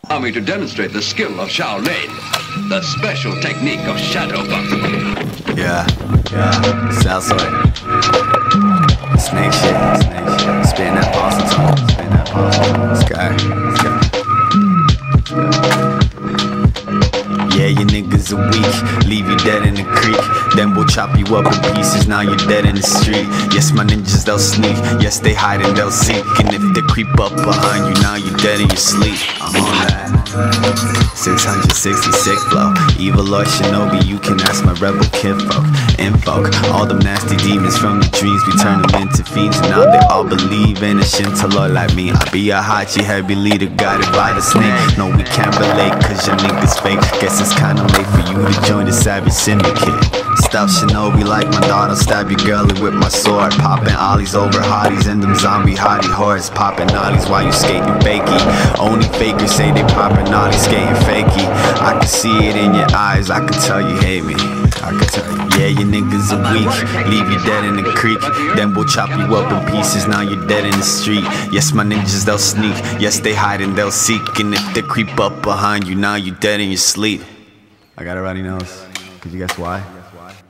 Allow me to demonstrate the skill of Shaolin, the special technique of shadow boxing. Yeah, Southside. Snake shit. Spitting that Boston tongue. Sky. Yeah, you niggas are weak, leave you dead in the creek. Then we'll chop you up in pieces, now you're dead in the street. Yes, my ninjas, they'll sneak, yes, they hide and they'll seek. And if they creep up behind you, now you're dead in your sleep. I'm on that 666 flow. Evil or shinobi, you can ask my rebel kinfolk. Invoke all them nasty demons from your dreams, we turn them into fiends. And now they all believe in a Shinto lord like me. I be a Hachi, heavy leader, guided by the snake. No, we can't relate, cause your niggas fake. Guess it's kinda late for you to join the savage syndicate. Stuff shinobi like my daughter, stab your girlie with my sword. Popping ollies over hotties and them zombie hottie hordes. Popping ollies while you skating fakey. Only fakers say they popping ollies, skating fakey. I can see it in your eyes, I can tell you hate me. I can tell you, yeah, your niggas are weak, leave you dead in the creek. Then we'll chop you up in pieces, now you're dead in the street. Yes, my ninjas, they'll sneak, yes, they hide and they'll seek. And if they creep up behind you, now you're dead in your sleep. I got a runny nose. Could you guess why?